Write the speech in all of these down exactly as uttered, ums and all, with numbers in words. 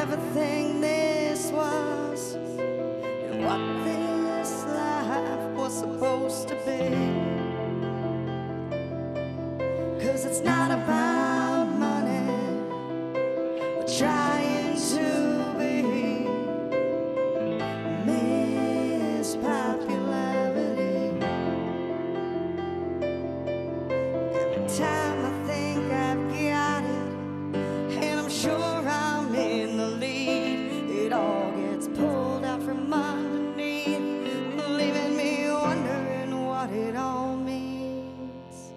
everything this was and what this life was supposed to be. 'Cause it's not about money, we're trying to be Miss Popularity. Every time I think I've got it, and I'm sure I'm in the lead, it all gets pulled out from underneath, leaving me wondering what it all means.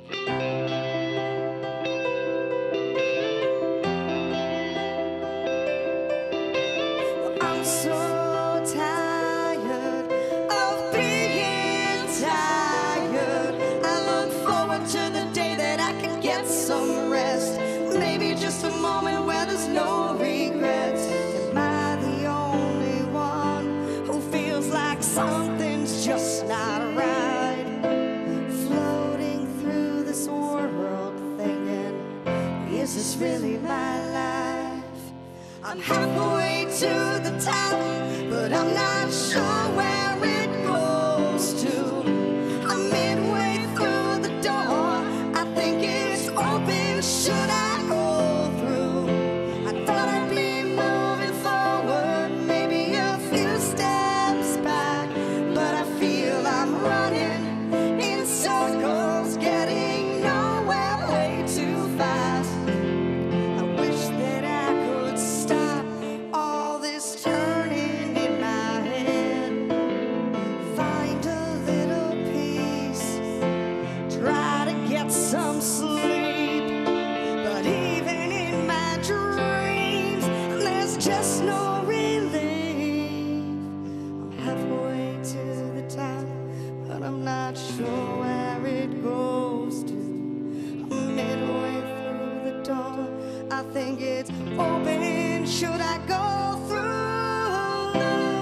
I'm so tired of being tired. I look forward to the day that I can get some rest. Maybe just a moment where there's no regrets. Am I the only one who feels like something's just not right? Floating through this world thinking, is this really my life? I'm halfway to the top, but I'm not sure where it goes to. I'm midway through the door, I think it's open, should I go through? I thought I'd be moving forward, maybe a few steps back, but I feel I'm running in circles, getting nowhere way too fast. I wish that I could stop all this turning in my head, find a little peace, try to get some sleep. But even in my dreams, there's just no relief. I'm halfway to the top, but I'm not sure where it goes to. I'm midway through the door, I think it's open, should I go through?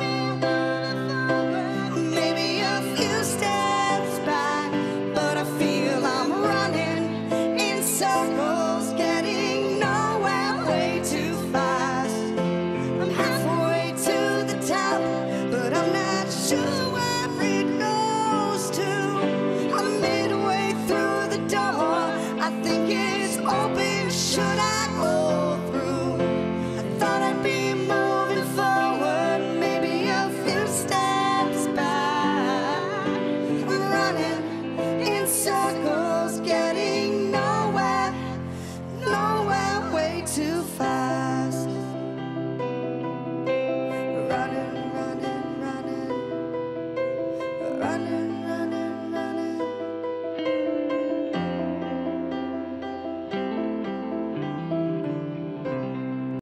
Maybe a few steps back, but I feel I'm running in circles, getting nowhere way too fast. I'm halfway to the top, but I'm not sure where it goes to. I'm midway through the door, I think